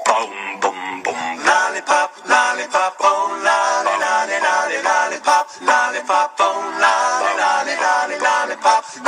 Boom, boom, boom. Lollipop, lollipop, oh lolly, lolly, lolly, lollipop, lollipop, oh lolly, lolly, lolly, lollipop.